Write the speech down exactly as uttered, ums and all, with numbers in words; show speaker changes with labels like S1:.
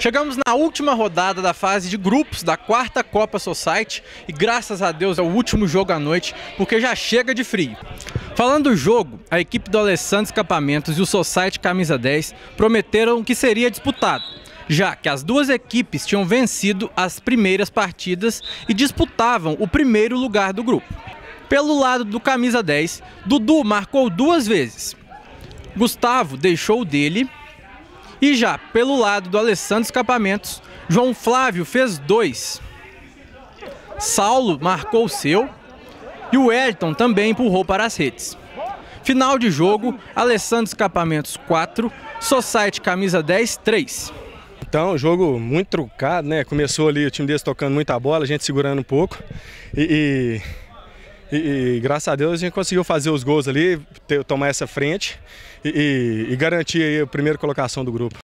S1: Chegamos na última rodada da fase de grupos da quarta Copa Society e graças a Deus é o último jogo à noite, porque já chega de frio. Falando do jogo, a equipe do Alessandro Escapamentos e o Society Camisa dez prometeram que seria disputado, já que as duas equipes tinham vencido as primeiras partidas e disputavam o primeiro lugar do grupo. Pelo lado do Camisa dez, Dudu marcou duas vezes, Gustavo deixou o dele. E já pelo lado do Alessandro Escapamentos, João Flávio fez dois. Saulo marcou o seu e o Wellington também empurrou para as redes. Final de jogo, Alessandro Escapamentos quatro, Society Camisa dez três.
S2: Então, jogo muito truncado, né? Começou ali o time deles tocando muita bola, a gente segurando um pouco. E, e, e, e graças a Deus a gente conseguiu fazer os gols ali, ter, tomar essa frente e, e, e garantir aí a primeira colocação do grupo.